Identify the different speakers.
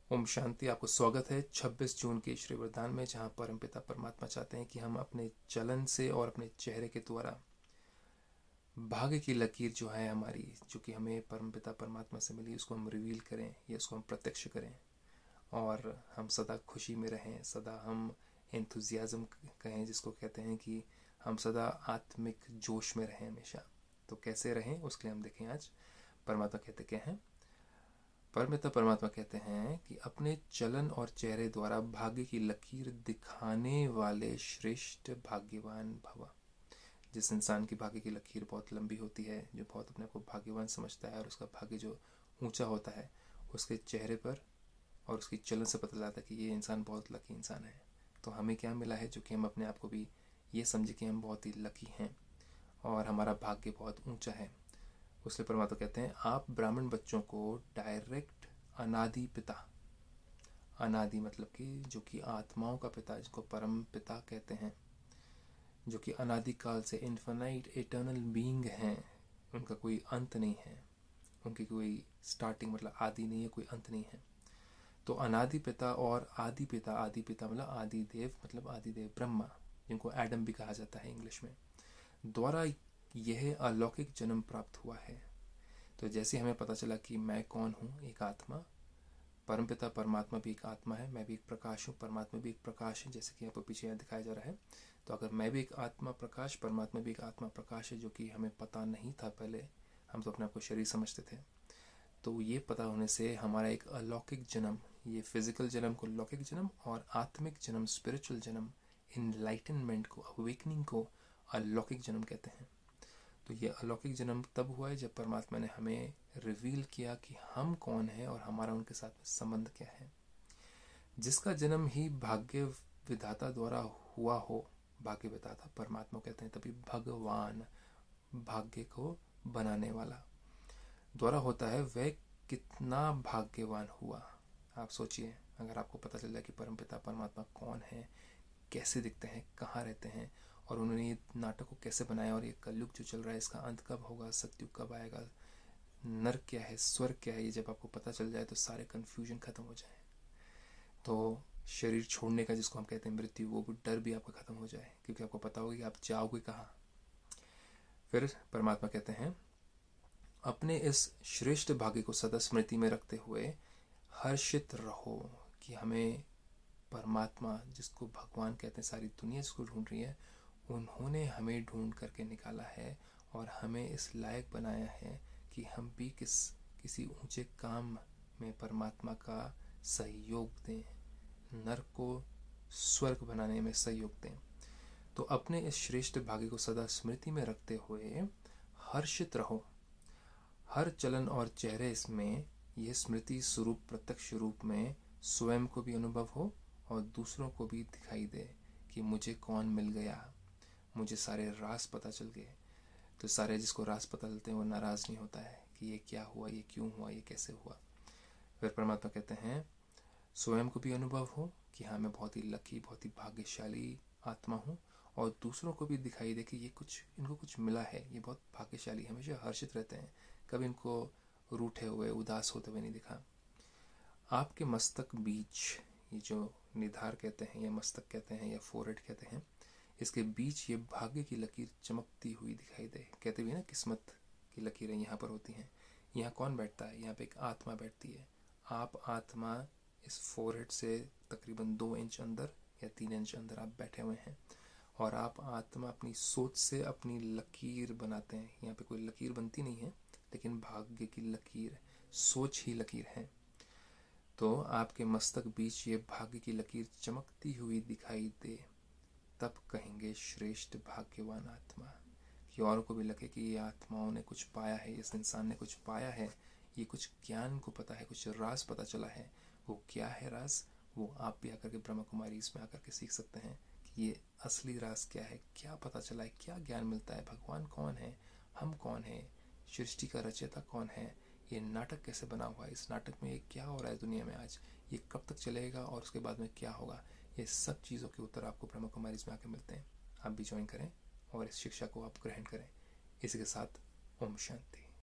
Speaker 1: ओम शांति। आपको स्वागत है 26 जून के श्री वरदान में, जहाँ परमपिता परमात्मा चाहते हैं कि हम अपने चलन से और अपने चेहरे के द्वारा भाग्य की लकीर जो है हमारी, जो कि हमें परमपिता परमात्मा से मिली, उसको हम रिवील करें या उसको हम प्रत्यक्ष करें और हम सदा खुशी में रहें। सदा हम एंथुजियाज्म कहें, जिसको कहते हैं कि हम सदा आत्मिक जोश में रहें हमेशा। तो कैसे रहें उसके लिए हम देखें आज परमात्मा कहते क्या हैं। परमपिता परमात्मा कहते हैं कि अपने चलन और चेहरे द्वारा भाग्य की लकीर दिखाने वाले श्रेष्ठ भाग्यवान भव। जिस इंसान की भाग्य की लकीर बहुत लंबी होती है, जो बहुत अपने आप को भाग्यवान समझता है और उसका भाग्य जो ऊंचा होता है, उसके चेहरे पर और उसकी चलन से पता चलता है कि ये इंसान बहुत लकी इंसान है। तो हमें क्या मिला है, जो कि हम अपने आप को भी ये समझे कि हम बहुत ही लकी हैं और हमारा भाग्य बहुत ऊंचा है। उसलिए परमात्मा कहते हैं, आप ब्राह्मण बच्चों को डायरेक्ट अनादि पिता, अनादि मतलब कि जो कि आत्माओं का पिता, जिसको परम पिता कहते हैं, जो कि अनादिकाल से इन्फिनाइट एटर्नल बीइंग हैं, उनका कोई अंत नहीं है, उनकी कोई स्टार्टिंग मतलब आदि नहीं है, कोई अंत नहीं है। तो अनादि पिता और आदि पिता, आदि पिता मतलब आदिदेव, मतलब आदिदेव ब्रह्मा, जिनको एडम भी कहा जाता है इंग्लिश में, द्वारा यह अलौकिक जन्म प्राप्त हुआ है। तो जैसे हमें पता चला कि मैं कौन हूँ, एक आत्मा, परमपिता परमात्मा भी एक आत्मा है, मैं भी एक प्रकाश हूँ, परमात्मा भी एक प्रकाश है, जैसे कि आपको पीछे यहाँ दिखाया जा रहा है। तो अगर मैं भी एक आत्मा प्रकाश, परमात्मा भी एक आत्मा प्रकाश है, जो कि हमें पता नहीं था पहले, हम तो अपने आप को शरीर समझते थे। तो ये पता होने से हमारा एक अलौकिक जन्म, ये फिजिकल जन्म को लौकिक जन्म और आत्मिक जन्म, स्पिरिचुअल जन्म, इनलाइटनमेंट को, अवेकनिंग को अलौकिक जन्म कहते हैं। तो ये अलौकिक जन्म तब हुआ है जब परमात्मा ने हमें रिवील किया कि हम कौन हैं और हमारा उनके साथ संबंध क्या है। जिसका जन्म ही भाग्य विधाता द्वारा हुआ हो, भाग्य विधाता परमात्मा कहते हैं, तभी भगवान, भाग्य को बनाने वाला द्वारा होता है, वह कितना भाग्यवान हुआ। आप सोचिए, अगर आपको पता चल जाए कि परमपिता परमात्मा कौन है, कैसे दिखते हैं, कहाँ रहते हैं, और उन्होंने ये नाटक को कैसे बनाया, और ये कलयुग जो चल रहा है इसका अंत कब होगा, सतयुग कब आएगा, नरक क्या है, स्वर्ग क्या है, ये जब आपको पता चल जाए तो सारे कन्फ्यूजन खत्म हो जाए। तो शरीर छोड़ने का, जिसको हम कहते हैं मृत्यु, वो डर भी आपका खत्म हो जाए, क्योंकि आपको पता होगा कि आप जाओगे कहाँ। फिर परमात्मा कहते हैं, अपने इस श्रेष्ठ भाग्य को सदा स्मृति में रखते हुए हर्षित रहो कि हमें परमात्मा, जिसको भगवान कहते हैं, सारी दुनिया जिसको ढूंढ रही है, उन्होंने हमें ढूंढ करके निकाला है और हमें इस लायक बनाया है कि हम भी किसी ऊंचे काम में परमात्मा का सहयोग दें, नरक को स्वर्ग बनाने में सहयोग दें। तो अपने इस श्रेष्ठ भाग्य को सदा स्मृति में रखते हुए हर्षित रहो। हर चलन और चेहरे इसमें यह स्मृति स्वरूप प्रत्यक्ष रूप में स्वयं को भी अनुभव हो और दूसरों को भी दिखाई दे कि मुझे कौन मिल गया, मुझे सारे राज पता चल गए। तो सारे जिसको राज पता चलते हैं वो नाराज नहीं होता है कि ये क्या हुआ, ये क्यों हुआ, ये कैसे हुआ। फिर परमात्मा कहते हैं, स्वयं को भी अनुभव हो कि हाँ, मैं बहुत ही लकी, बहुत ही भाग्यशाली आत्मा हूँ, और दूसरों को भी दिखाई दे कि इनको कुछ मिला है, ये बहुत भाग्यशाली, हमेशा हर्षित रहते हैं, कभी इनको रूठे हुए, उदास होते हुए नहीं दिखा। आपके मस्तक बीच, ये जो निधार कहते हैं या मस्तक कहते हैं या फोरहेड कहते हैं, इसके बीच ये भाग्य की लकीर चमकती हुई दिखाई दे। कहते भी ना, किस्मत की लकीरें यहाँ पर होती हैं। यहाँ कौन बैठता है? यहाँ पे एक आत्मा बैठती है। आप आत्मा इस फोरहेड से तकरीबन 2 इंच अंदर या 3 इंच अंदर आप बैठे हुए हैं, और आप आत्मा अपनी सोच से अपनी लकीर बनाते हैं। यहाँ पे कोई लकीर बनती नहीं है, लेकिन भाग्य की लकीर, सोच ही लकीर है। तो आपके मस्तक बीच ये भाग्य की लकीर चमकती हुई दिखाई दे, तब कहेंगे श्रेष्ठ भाग्यवान आत्मा, कि और को भी लगे कि ये आत्माओं ने कुछ पाया है, इस इंसान ने कुछ पाया है, ये कुछ ज्ञान को पता है, कुछ राज पता चला है। वो क्या है राज, वो आप भी आकर के ब्रह्मा कुमारी इसमें आकर के सीख सकते हैं कि ये असली राज क्या है, क्या पता चला है, क्या ज्ञान मिलता है, भगवान कौन है, हम कौन है, सृष्टि का रचयिता कौन है, ये नाटक कैसे बना हुआ है, इस नाटक में ये क्या हो रहा है दुनिया में आज, ये कब तक चलेगा और उसके बाद में क्या होगा। ये सब चीज़ों के उत्तर आपको ब्रह्मा कुमारीज में आके मिलते हैं। आप भी ज्वाइन करें और इस शिक्षा को आप ग्रहण करें। इसी के साथ ओम शांति।